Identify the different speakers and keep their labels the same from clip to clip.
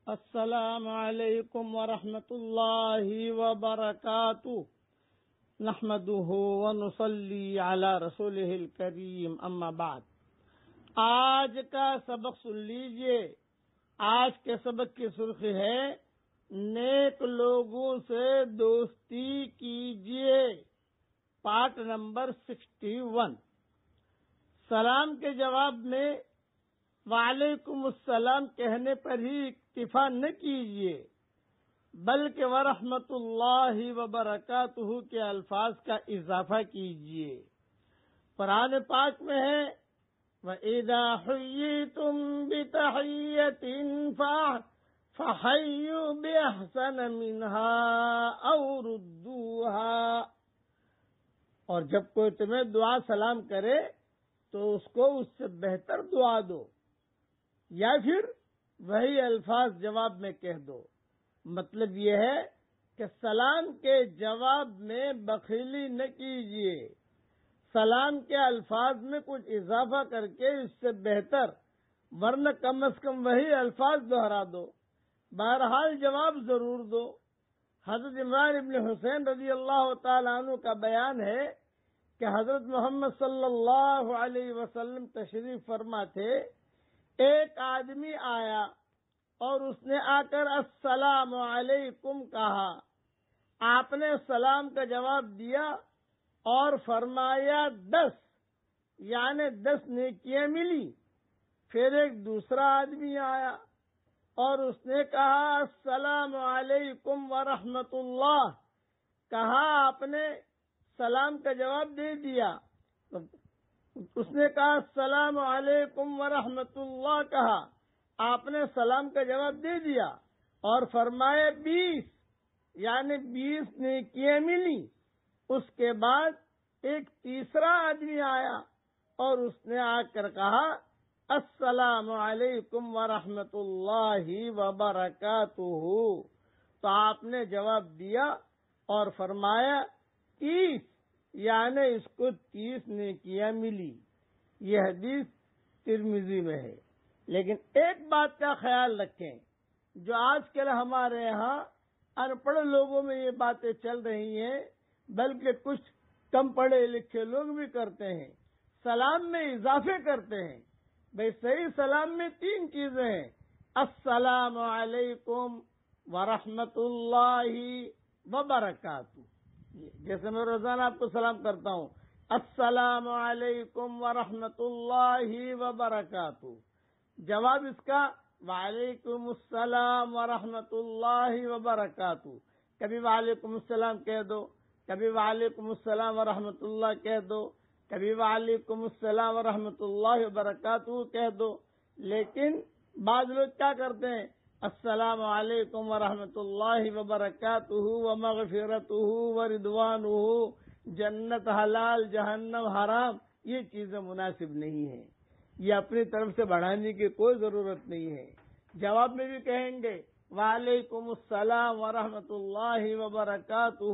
Speaker 1: السلام علیکم ورحمۃ اللہ وبرکاتہ نحمده ونصلی علی رسولہ الکریم اما بعد۔ آج کا سبق سن لیجئے۔ آج کے سبق کی سرخی ہے نیک لوگوں سے دوستی کیجئے، پارٹ نمبر 61۔ سلام کے جواب میں وعلیکم السلام کہنے پر ہی اکتفا نہ کیجیے، بلکہ ورحمۃ اللہ وبرکاتہ کے الفاظ کا اضافہ کیجیے۔ قرآن پاک میں ہے وَإِذَا حُيِّيتُم بِتَحِيَّةٍ فَحَيُّوا بِأَحْسَنَ مِنْهَا أَوْ رُدُّوهَا، اور جب کوئی تمہیں دعا سلام کرے تو اس کو اس سے بہتر دعا دو، یا پھر وہی الفاظ جواب میں کہہ دو۔ مطلب یہ ہے کہ سلام کے جواب میں بخیلی نہ کیجیے، سلام کے الفاظ میں کچھ اضافہ کر کے اس سے بہتر، ورنہ کم از کم وہی الفاظ دہرا دو، بہرحال جواب ضرور دو۔ حضرت عمران ابن حسین رضی اللہ تعالیٰ عنہ کا بیان ہے کہ حضرت محمد صلی اللہ علیہ وسلم تشریف فرما تھے۔ ایک آدمی آیا اور اس نے آ کر السلام علیکم کہا۔ آپ نے سلام کا جواب دیا اور فرمایا 10، یعنی 10 نیکیاں ملی۔ پھر ایک دوسرا آدمی آیا اور اس نے کہا السلام علیکم ورحمۃ اللہ، کہا آپ نے سلام کا جواب دے دیا۔ اس نے کہا السلام علیکم ورحمۃ اللہ، کہا آپ نے سلام کا جواب دے دیا اور فرمایا 20، یعنی 20 نیکیاں ملی۔ اس کے بعد ایک تیسرا آدمی آیا اور اس نے آ کر کہا السلام علیکم ورحمۃ اللہ وبرکاتہ، تو آپ نے جواب دیا اور فرمایا 30، یعنی اس کو 30 نیکیاں ملی۔ یہ حدیث ترمذی میں ہے۔ لیکن ایک بات کا خیال رکھیں، جو آج کل ہمارے یہاں ان پڑھ لوگوں میں یہ باتیں چل رہی ہیں، بلکہ کچھ کم پڑھے لکھے لوگ بھی کرتے ہیں، سلام میں اضافے کرتے ہیں۔ بھئی صحیح سلام میں 3 چیزیں ہیں، السلام علیکم ورحمۃ اللہ وبرکاتہ۔ جیسے میں روزانہ آپ کو سلام کرتا ہوں، السلام علیکم ورحمۃ اللہ وبرکاتہ، جواب اس کا وعلیکم السلام ورحمۃ اللہ وبرکاتہ۔ کبھی وعلیکم السلام کہہ دو، کبھی وعلیکم السلام ورحمۃ اللہ کہہ دو، کبھی وعلیکم السلام ورحمۃ اللہ وبرکاتہ کہہ دو۔ لیکن بعض لوگ کیا کرتے ہیں، السلام علیکم ورحمۃ اللہ وبرکاتہ ومغفرتہ ورضوانہ، جنت حلال جہنم حرام، یہ چیزیں مناسب نہیں ہیں، یہ اپنی طرف سے بڑھانے کی کوئی ضرورت نہیں ہے۔ جواب میں بھی کہیں گے وعلیکم السلام ورحمۃ اللہ وبرکاتہ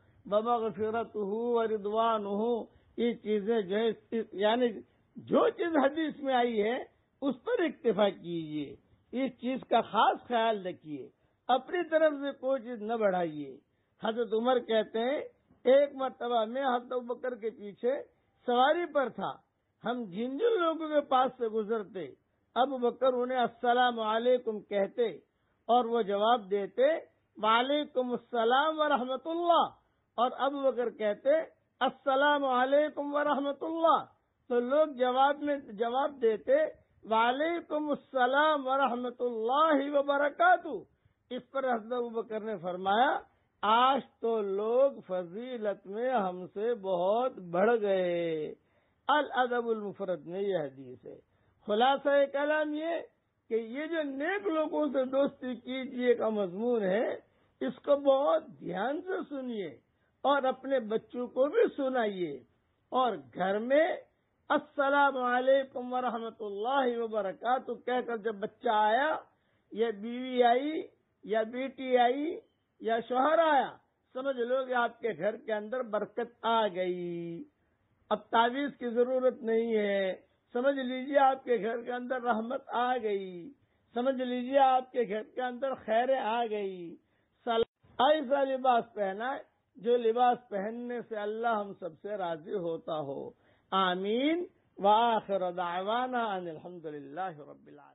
Speaker 1: ومغفرتہ ورضوانہ، یہ چیزیں جو ہے، یعنی جو چیز حدیث میں آئی ہے اس پر اکتفا کیجیے، اس چیز کا خاص خیال رکھیے، اپنی طرف سے کوئی چیز نہ بڑھائیے۔ حضرت عمر کہتے ہیں ایک مرتبہ میں حضرت ابوبکر کے پیچھے سواری پر تھا، ہم جن جن لوگوں کے پاس سے گزرتے ابوبکر انہیں السلام علیکم کہتے اور وہ جواب دیتے وعلیکم السلام ورحمۃ اللہ، اور ابوبکر کہتے السلام علیکم ورحمۃ اللہ، تو لوگ جواب دیتے وعلیکم السلام ورحمۃ اللہ وبرکاتہ۔ اس پر حضرت ابوبکر نے فرمایا آج تو لوگ فضیلت میں ہم سے بہت بڑھ گئے۔ الادب المفرد میں یہ حدیث ہے۔ خلاصہ کلام یہ کہ یہ جو نیک لوگوں سے دوستی کیجیے کا مضمون ہے، اس کو بہت دھیان سے سنیے اور اپنے بچوں کو بھی سنائیے، اور گھر میں السلام علیکم ورحمۃ اللہ وبرکاتہ کہہ کر جب بچہ آیا یا بیوی آئی یا بیٹی آئی یا شوہر آیا، سمجھ لو کہ آپ کے گھر کے اندر برکت آ گئی، اب تعویذ کی ضرورت نہیں ہے، سمجھ لیجیے آپ کے گھر کے اندر رحمت آ گئی۔ سمجھ لیجیے آپ کے گھر کے اندر خیر آ گئی. ایسا لباس پہنا جو لباس پہننے سے اللہ ہم سب سے راضی ہوتا ہو. آمین. وآخر دعوانا ان الحمد للہ رب العالمین.